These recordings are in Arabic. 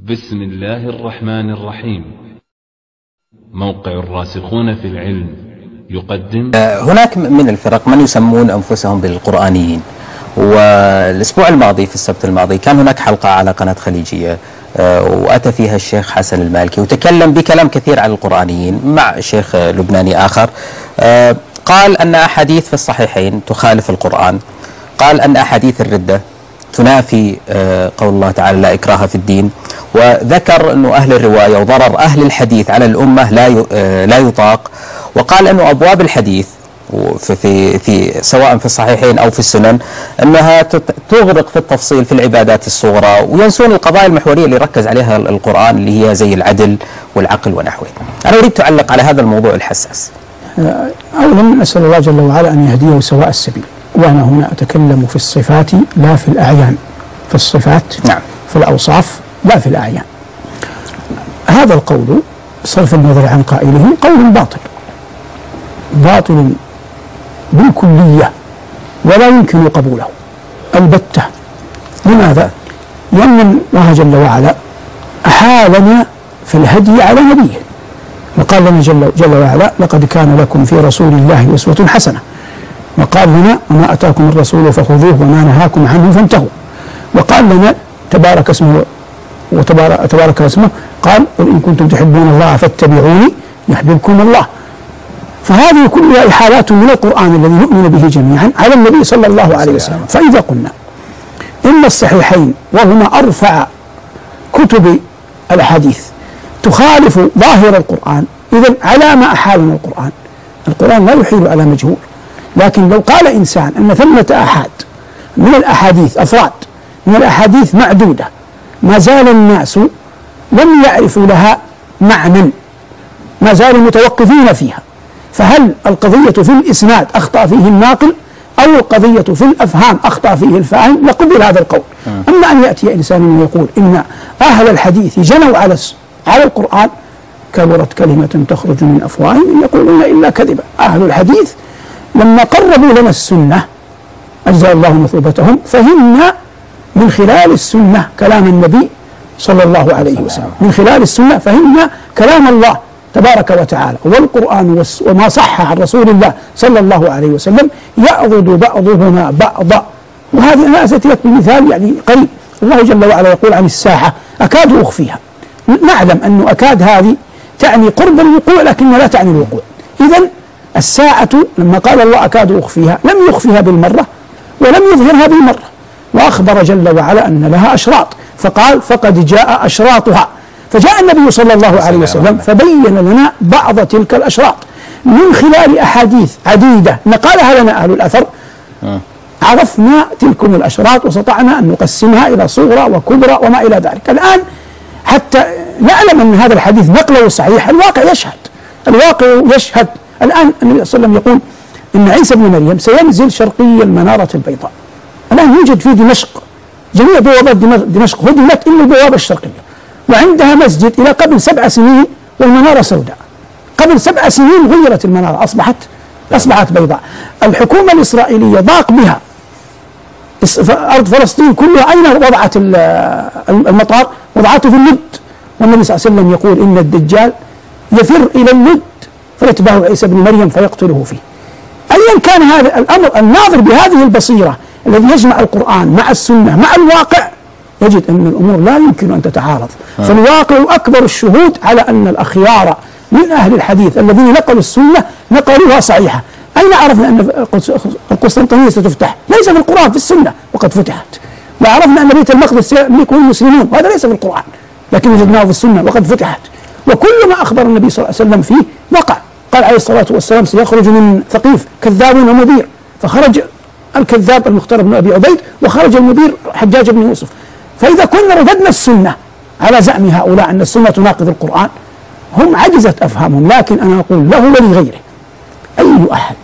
بسم الله الرحمن الرحيم. موقع الراسخون في العلم يقدم. هناك من الفرق من يسمون أنفسهم بالقرآنيين، والأسبوع الماضي في السبت الماضي كان هناك حلقة على قناة خليجية وأتى فيها الشيخ حسن المالكي وتكلم بكلام كثير عن القرآنيين مع شيخ لبناني آخر. قال أن أحاديث في الصحيحين تخالف القرآن، قال أن أحاديث الردة تنافي قول الله تعالى لا إكراه في الدين، وذكر أنه أهل الرواية وضرر أهل الحديث على الأمة لا يطاق، وقال أنه أبواب الحديث في سواء في الصحيحين أو في السنن أنها تغرق في التفصيل في العبادات الصغرى، وينسون القضايا المحورية اللي ركز عليها القرآن اللي هي زي العدل والعقل ونحوه. أنا أريد تعلق على هذا الموضوع الحساس. أولا نسأل الله جل وعلا أن يهديه سواء السبيل، وأنا هنا أتكلم في الصفات لا في الأعيان، في الصفات نعم، في الأوصاف لا في الأعيان. هذا القول صرف النظر عن قائله قول باطل، باطل بالكلية ولا يمكن قبوله البتة. لماذا؟ لأن الله جل وعلا أحالنا في الهدي على نبيه، وقال لنا جل وعلا لقد كان لكم في رسول الله أسوة حسنة، وقال لنا وما أتاكم الرسول فخذوه وما نهاكم عنه فانتهوا، وقال لنا تبارك اسمه وتبارك اسمه قال قل إن كنتم تحبون الله فاتبعوني يحببكم الله. فهذه كلها إحالات من القرآن الذي نؤمن به جميعا على النبي صلى الله عليه وسلم. فإذا قلنا إن الصحيحين وهما أرفع كتب الأحاديث تخالف ظاهر القرآن، إذن على ما أحالنا القرآن؟ القرآن لا يحيل على مجهول. لكن لو قال إنسان أن ثمة أحاد من الأحاديث، أفراد من الأحاديث معدودة ما زال الناس لم يعرفوا لها معنى، ما زالوا متوقفين فيها، فهل القضية في الإسناد أخطأ فيه الناقل أو القضية في الأفهام أخطأ فيه الفاهم؟ لقبل هذا القول. أما أن يأتي إنسان ويقول إن أهل الحديث جنوا على القرآن، كبرت كلمة تخرج من أفواههم يقولون إلا كذبا. أهل الحديث لما قربوا لنا السنة أجزى الله مثوبتهم، فهمنا من خلال السنة كلام النبي صلى الله عليه وسلم، من خلال السنة فهمنا كلام الله تبارك وتعالى، والقرآن وما صح عن رسول الله صلى الله عليه وسلم يعضد بعضهما بعضا. وهذه أنا أتيت لك بمثال يعني قريب. الله جل وعلا يقول عن الساعة أكاد أخفيها. نعلم أنه أكاد هذه تعني قرب الوقوع لكن لا تعني الوقوع. إذن الساعة لما قال الله أكاد أخفيها لم يخفيها بالمرة ولم يظهرها بالمرة، وأخبر جل وعلا أن لها أشراط، فقال فقد جاء أشراطها. فجاء النبي صلى الله عليه وسلم فبين لنا بعض تلك الأشراط من خلال أحاديث عديدة نقالها لنا أهل الأثر. عرفنا تلك الأشراط واستطعنا أن نقسمها إلى صغرى وكبرى وما إلى ذلك. الآن حتى نعلم أن هذا الحديث نقله صحيح، الواقع يشهد. الآن النبي صلى الله عليه وسلم يقول إن عيسى بن مريم سينزل شرقي المنارة البيضاء. الآن يوجد في دمشق جميع بوابات دمشق هدمت إلا البوابة الشرقية، وعندها مسجد إلى قبل 7 سنين والمنارة سوداء. قبل 7 سنين غيرت المنارة، أصبحت بيضاء. الحكومة الإسرائيلية ضاق بها أرض فلسطين كلها. أين وضعت المطار؟ وضعته في اللد، والنبي صلى الله عليه وسلم يقول إن الدجال يفر إلى اللد فيتبعه عيسى بن مريم فيقتله فيه. أيا كان هذا الأمر، الناظر بهذه البصيرة الذي يجمع القرآن مع السنة مع الواقع يجد أن الأمور لا يمكن أن تتعارض. فالواقع أكبر الشهود على أن الأخيار من أهل الحديث الذين نقلوا السنة نقلوها صحيحة. أين عرفنا أن القسطنطينية ستفتح؟ ليس في القرآن، في السنة وقد فتحت. وعرفنا أن بيت المقدس سيملكه المسلمون، وهذا ليس في القرآن لكن وجدناه في السنة وقد فتحت. وكل ما أخبر النبي صلى الله عليه وسلم فيه وقع. قال عليه الصلاة والسلام سيخرج من ثقيف كذاب ومبير، فخرج الكذاب المختار بن أبي عبيد وخرج المبير حجاج بن يوسف. فإذا كنا رددنا السنة على زعم هؤلاء أن السنة تناقض القرآن، هم عجزت أفهامهم. لكن أنا أقول له ولغيره أي أحد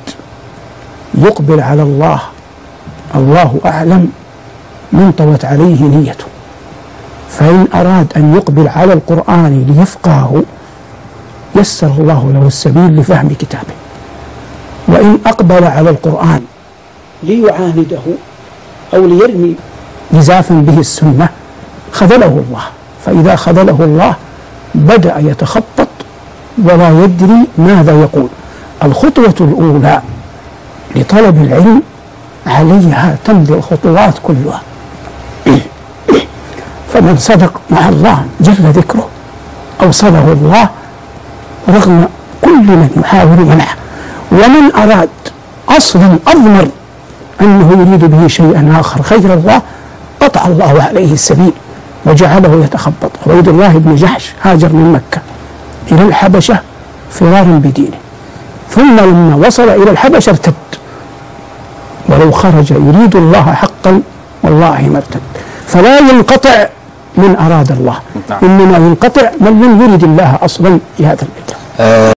يقبل على الله الله أعلم من طوت عليه نيته، فإن أراد أن يقبل على القرآن ليفقهه يسر الله له السبيل لفهم كتابه، وإن أقبل على القرآن ليعانده أو ليرمي جزافا به السنة خذله الله. فإذا خذله الله بدأ يتخبط ولا يدري ماذا يقول. الخطوة الأولى لطلب العلم عليها تمضي الخطوات كلها. فمن صدق مع الله جل ذكره أوصله الله رغم كل من يحاول منعه. ومن أراد أصلا أضمر أنه يريد به شيئا آخر غير الله قطع الله عليه السبيل وجعله يتخبط. عبيد الله بن جحش هاجر من مكة إلى الحبشة فرارا بدينه، ثم لما وصل إلى الحبشة ارتد، ولو خرج يريد الله حقا والله ما ارتد. فلا ينقطع من أراد الله، إنما ينقطع من لم يرد الله أصلا في هذا البلد.